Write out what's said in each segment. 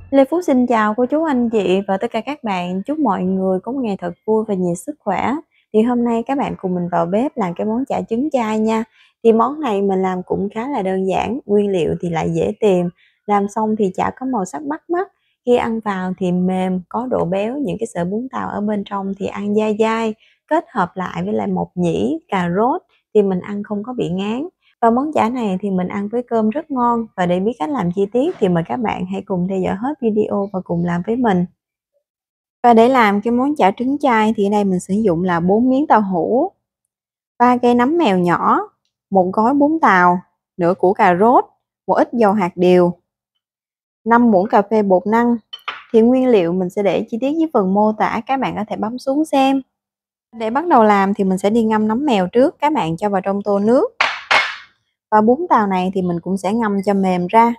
Lê Phú xin chào cô chú anh chị và tất cả các bạn. Chúc mọi người có một ngày thật vui và nhiều sức khỏe. Thì hôm nay các bạn cùng mình vào bếp làm cái món chả trứng chay nha. Thì món này mình làm cũng khá là đơn giản, nguyên liệu thì lại dễ tìm. Làm xong thì chả có màu sắc bắt mắt. Khi ăn vào thì mềm, có độ béo, những cái sợi bún tàu ở bên trong thì ăn dai dai. Kết hợp lại với lại mộc nhĩ, cà rốt thì mình ăn không có bị ngán. Và món chả này thì mình ăn với cơm rất ngon, và để biết cách làm chi tiết thì mời các bạn hãy cùng theo dõi hết video và cùng làm với mình. Và để làm cái món chả trứng chay thì ở đây mình sử dụng là 4 miếng tàu hũ, 3 cây nấm mèo nhỏ, một gói bún tàu, nửa củ cà rốt, một ít dầu hạt điều, 5 muỗng cà phê bột năng. Thì nguyên liệu mình sẽ để chi tiết dưới phần mô tả, các bạn có thể bấm xuống xem. Để bắt đầu làm thì mình sẽ đi ngâm nấm mèo trước, các bạn cho vào trong tô nước. Và bún tàu này thì mình cũng sẽ ngâm cho mềm ra.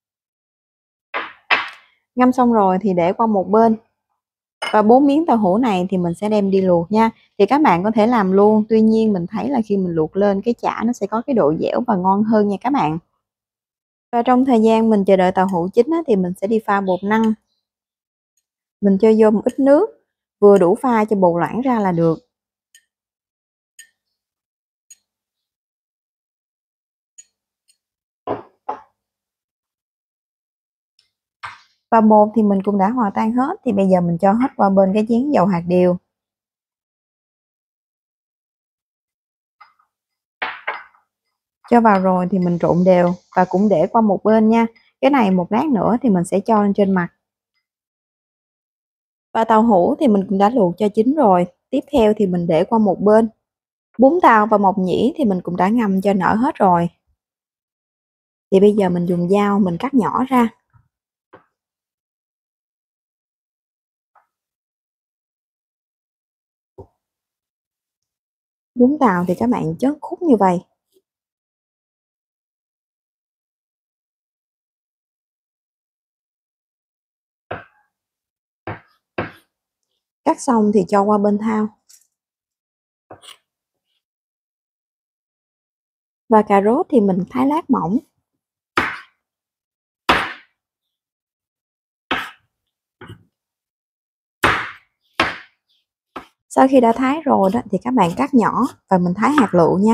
Ngâm xong rồi thì để qua một bên. Và 4 miếng tàu hũ này thì mình sẽ đem đi luộc nha. Thì các bạn có thể làm luôn, tuy nhiên mình thấy là khi mình luộc lên cái chả nó sẽ có cái độ dẻo và ngon hơn nha các bạn. Và trong thời gian mình chờ đợi tàu hũ chín thì mình sẽ đi pha bột năng. Mình cho vô một ít nước, vừa đủ pha cho bột loãng ra là được. Và bột thì mình cũng đã hòa tan hết, thì bây giờ mình cho hết qua bên cái chén dầu hạt điều. Cho vào rồi thì mình trộn đều và cũng để qua một bên nha. Cái này một lát nữa thì mình sẽ cho lên trên mặt. Và tàu hũ thì mình cũng đã luộc cho chín rồi. Tiếp theo thì mình để qua một bên. Bún tàu và mộc nhĩ thì mình cũng đã ngâm cho nở hết rồi. Thì bây giờ mình dùng dao mình cắt nhỏ ra. Bún tàu thì các bạn chớt khúc như vậy. Cắt xong thì cho qua bên thau. Và cà rốt thì mình thái lát mỏng. Sau khi đã thái rồi đó thì các bạn cắt nhỏ và mình thái hạt lựu nha.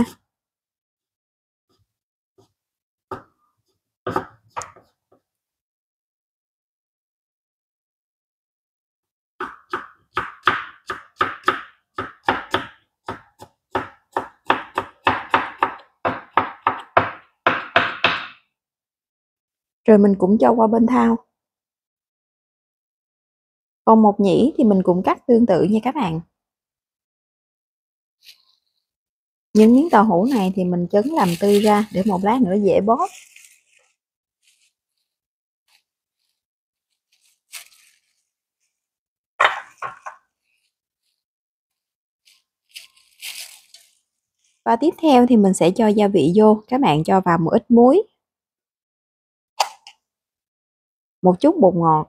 Rồi mình cũng cho qua bên thau. Còn mộc nhĩ thì mình cũng cắt tương tự nha các bạn. Những miếng tàu hũ này thì mình chấn làm tươi ra để một lát nữa dễ bóp. Và tiếp theo thì mình sẽ cho gia vị vô. Các bạn cho vào một ít muối, một chút bột ngọt,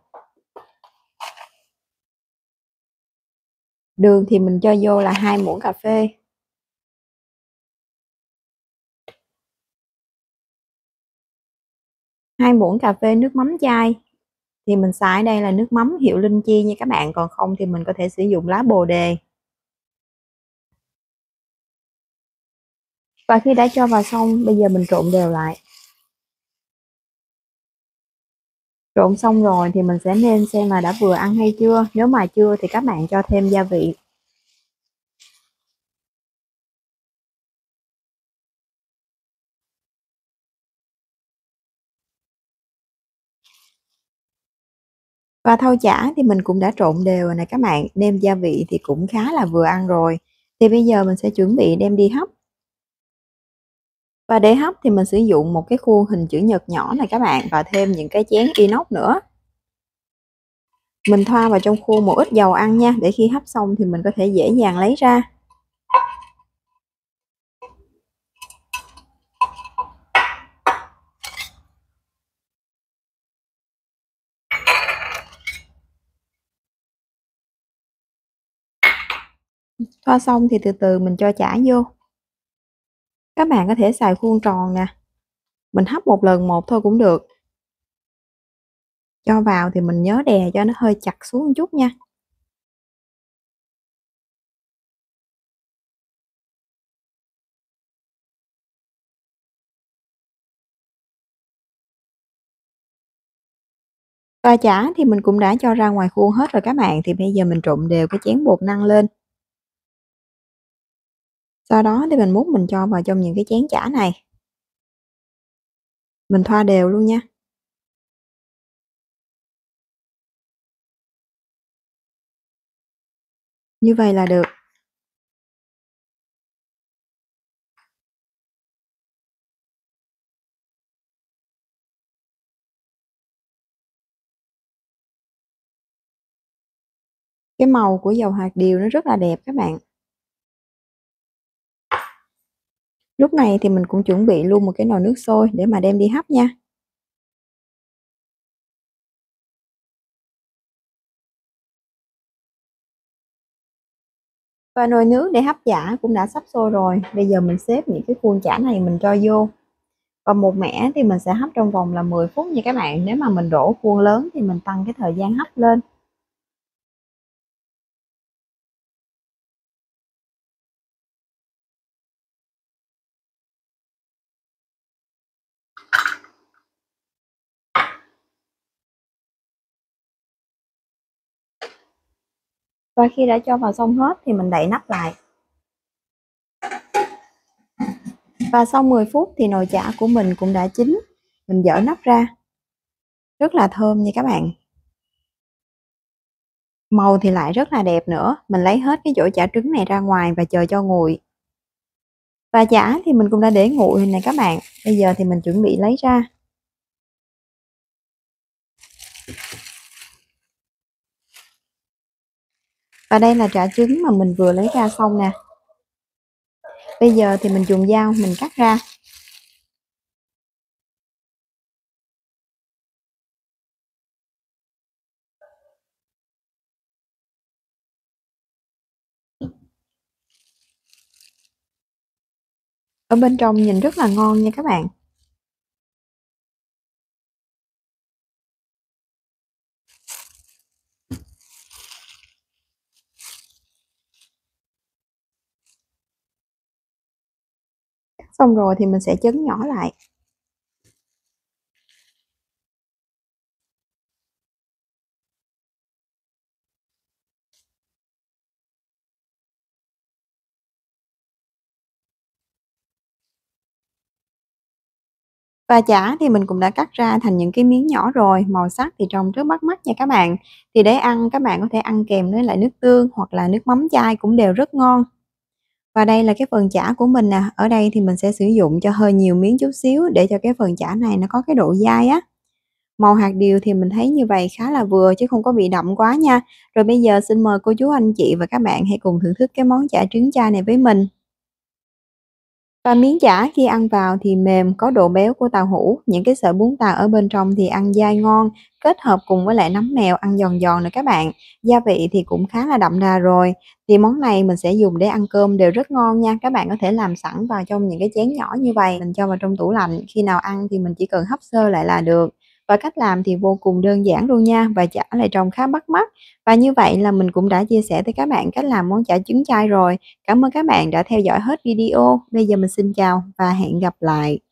đường thì mình cho vô là 2 muỗng cà phê, 2 muỗng cà phê nước mắm chai. Thì mình xài đây là nước mắm hiệu Linh Chi nha các bạn, còn không thì mình có thể sử dụng lá bồ đề. Và khi đã cho vào xong, bây giờ mình trộn đều lại. Trộn xong rồi thì mình sẽ nêm xem là đã vừa ăn hay chưa. Nếu mà chưa thì các bạn cho thêm gia vị. Và thau chả thì mình cũng đã trộn đều rồi nè các bạn, nêm gia vị thì cũng khá là vừa ăn rồi. Thì bây giờ mình sẽ chuẩn bị đem đi hấp. Và để hấp thì mình sử dụng một cái khuôn hình chữ nhật nhỏ này các bạn, và thêm những cái chén inox nữa. Mình thoa vào trong khuôn một ít dầu ăn nha, để khi hấp xong thì mình có thể dễ dàng lấy ra. Thoa xong thì từ từ mình cho chả vô. Các bạn có thể xài khuôn tròn nè, mình hấp một lần một thôi cũng được. Cho vào thì mình nhớ đè cho nó hơi chặt xuống một chút nha. Và chả thì mình cũng đã cho ra ngoài khuôn hết rồi các bạn, thì bây giờ mình trộn đều cái chén bột năng lên. Sau đó thì mình múc mình cho vào trong những cái chén chả này, mình thoa đều luôn nha. Như vậy là được. Cái màu của dầu hạt điều nó rất là đẹp các bạn. Lúc này thì mình cũng chuẩn bị luôn một cái nồi nước sôi để mà đem đi hấp nha. Và nồi nước để hấp chả cũng đã sắp sôi rồi. Bây giờ mình xếp những cái khuôn chả này mình cho vô. Và một mẻ thì mình sẽ hấp trong vòng là 10 phút nha các bạn. Nếu mà mình đổ khuôn lớn thì mình tăng cái thời gian hấp lên. Và khi đã cho vào xong hết thì mình đậy nắp lại. Và sau 10 phút thì nồi chả của mình cũng đã chín. Mình dỡ nắp ra. Rất là thơm nha các bạn. Màu thì lại rất là đẹp nữa. Mình lấy hết cái chỗ chả trứng này ra ngoài và chờ cho nguội. Và chả thì mình cũng đã để nguội này các bạn. Bây giờ thì mình chuẩn bị lấy ra. Và đây là chả trứng mà mình vừa lấy ra xong nè. Bây giờ thì mình dùng dao mình cắt ra. Ở bên trong nhìn rất là ngon nha các bạn. Xong rồi thì mình sẽ chấn nhỏ lại. Và chả thì mình cũng đã cắt ra thành những cái miếng nhỏ rồi, màu sắc thì trông rất bắt mắt nha các bạn. Thì để ăn các bạn có thể ăn kèm với lại nước tương hoặc là nước mắm chai cũng đều rất ngon. Và đây là cái phần chả của mình nè, ở đây thì mình sẽ sử dụng cho hơi nhiều miếng chút xíu để cho cái phần chả này nó có cái độ dai á. Màu hạt điều thì mình thấy như vậy khá là vừa chứ không có bị đậm quá nha. Rồi bây giờ xin mời cô chú anh chị và các bạn hãy cùng thưởng thức cái món chả trứng chay này với mình. Và miếng chả khi ăn vào thì mềm, có độ béo của tàu hũ, những cái sợi bún tàu ở bên trong thì ăn dai ngon, kết hợp cùng với lại nấm mèo ăn giòn giòn nữa các bạn. Gia vị thì cũng khá là đậm đà rồi. Thì món này mình sẽ dùng để ăn cơm đều rất ngon nha. Các bạn có thể làm sẵn vào trong những cái chén nhỏ như vậy, mình cho vào trong tủ lạnh, khi nào ăn thì mình chỉ cần hấp sơ lại là được. Và cách làm thì vô cùng đơn giản luôn nha, và chả lại trông khá bắt mắt. Và như vậy là mình cũng đã chia sẻ tới các bạn cách làm món chả trứng chay rồi. Cảm ơn các bạn đã theo dõi hết video. Bây giờ mình xin chào và hẹn gặp lại.